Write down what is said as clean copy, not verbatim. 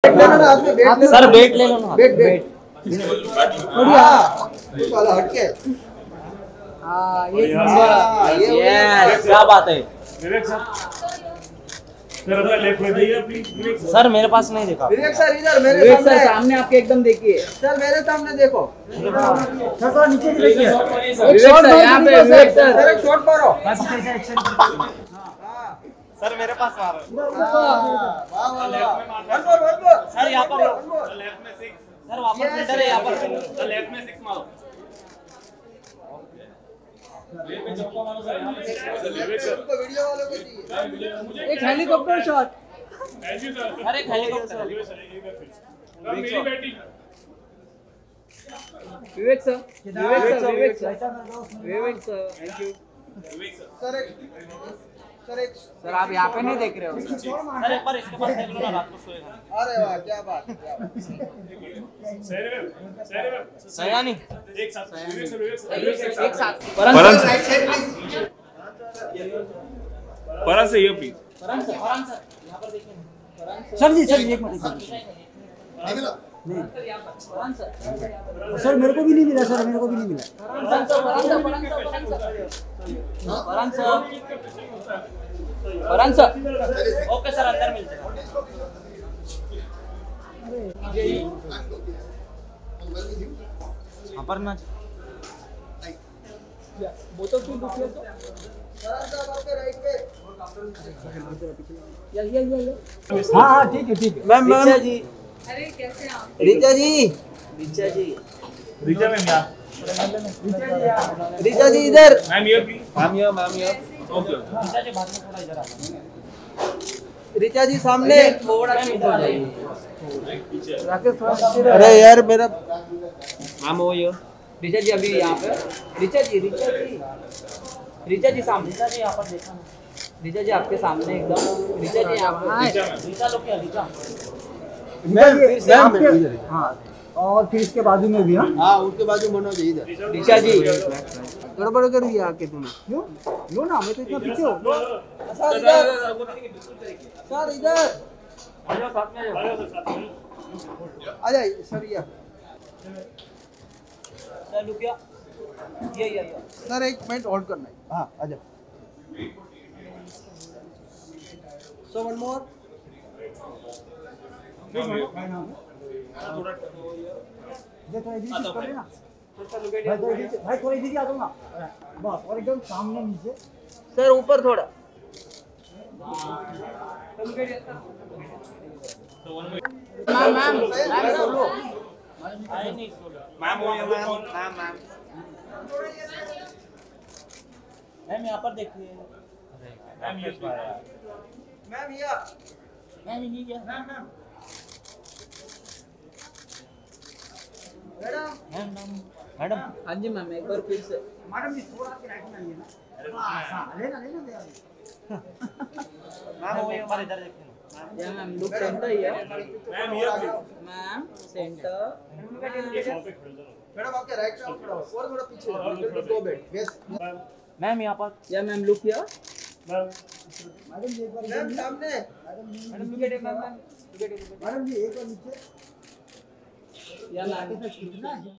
Sir बेट ले लो ना, बेट बढ़िया वाला हटके। ये क्या बात है सर, मेरे पास नहीं देखा। विवेक सर इधर मेरे सामने आपके एकदम देखिए सर, मेरे सामने देखो सर, थोड़ा नीचे देखिए। एक शॉट यहाँ पे विवेक सर, एक शॉट मारो सर। मेरे पास मारो सर, यहाँ पर लेफ्ट में 6 सर, वापस सेंटर है यहाँ पर लेफ्ट में 6 मारो। वीडियो वालों को चाहिए एक हेलीकॉप्टर शॉट। अरे helicopter Vivek sir, thank you sir, आप यहाँ पे नहीं देख रहे हो सर, एक बार इसके पास देख लो ना, रात को सोएगा। अरे वाह, क्या बात सयानी एक साथ परन से ये प्लीज फरहान सर यहाँ पर देखिए सर जी, सर एक मिनट सर, मेरे को भी नहीं मिला सर, मेरे को भी नहीं मिला। फरहान सर ओके सर, अंदर मिलते हैं। अपर्णा बोतल क्यों दुखी है तो हाँ ठीक है मैम जी। अरे कैसे आप? रीचा जी रिचा मैम यहाँ रीचा जी इधर मैम ये प्लीज ओके रीचा जी बाद में थोड़ा इधर आ जाओ। रीचा जी सामने थोड़ा इधर आ जाइए। अरे यार मेरा मैम वो ये रीचा जी अभी यहाँ पे रीचा जी सामने। रीचा जी यहाँ पर देखा ना, रीचा जी आपके सामने एकदम। रीचा जी यहाँ पर रीचा लोग क्या रीचा हाँ, और फिर इसके बाजू में भी। हाँ उसके बाजू मनोज इधर रीचा जी गड़बड़ कर दिया आके तुमने क्यों लो ना, मैं तो इतना पीछे हूँ। सर इधर आ जाइए सर, ये सर एक मिनट होल्ड करना है। हाँ आ जाओ। सो वन मोर भाई थोड़ी दीजिए, आ जाओ ना बस, और एकदम सामने नीचे सर, ऊपर थोड़ा मैम यहाँ पर देखिए। मैम ये मैम नहीं क्या मैडम। हाँ जी मैम, एक बार फिर से मैडम जी थोड़ा के राइट में आइए ना। लेना दे मैम वो एक बार इधर देखिए। या मैम लुक सेंटर ही है मैम, सेंटर मैडम आपके राइट साइड खड़ा हो और थोड़ा पीछे गो बैक यस मैम यहाँ पर या ma'am look here madam ji एक बार मैम सामने मैडम जी एक बार नीचे या मैम कितना है